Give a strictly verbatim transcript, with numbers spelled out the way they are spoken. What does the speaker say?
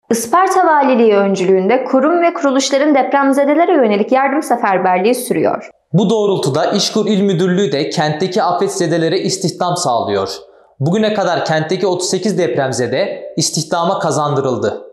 Isparta Valiliği öncülüğünde kurum ve kuruluşların depremzedelere yönelik yardım seferberliği sürüyor. Bu doğrultuda İşkur İl Müdürlüğü de kentteki afetzedelere istihdam sağlıyor. Bugüne kadar kentteki otuz sekiz depremzede istihdama kazandırıldı.